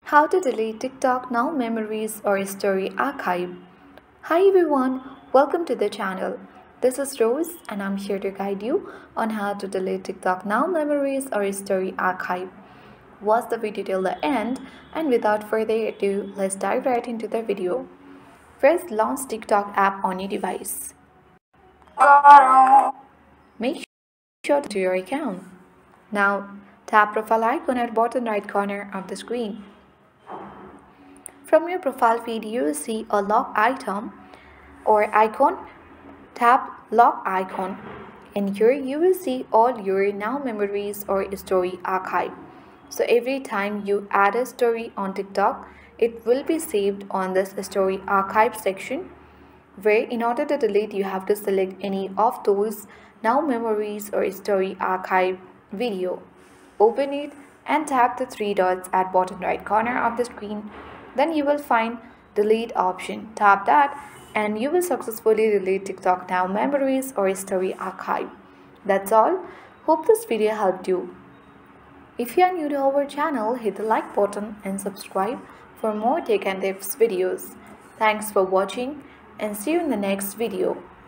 How to delete TikTok Now memories or story archive. Hi everyone, welcome to the channel. This is Rose and I'm here to guide you on how to delete TikTok Now memories or story archive. Watch the video till the end, and without further ado, let's dive right into the video. First, launch TikTok app on your device. Make sure to your account. Now, tap profile icon at bottom right corner of the screen. From your profile feed, you will see a lock item or icon. Tap lock icon, and here you will see all your Now memories or story archive. So every time you add a story on TikTok, it will be saved on this story archive section, where in order to delete you have to select any of those Now memories or story archive video. Open it and tap the three dots at bottom right corner of the screen. Then you will find delete option. Tap that and you will successfully delete TikTok Now memories or story archive. That's all. Hope this video helped you. If you are new to our channel, hit the like button and subscribe for more tech and tips videos. Thanks for watching and see you in the next video.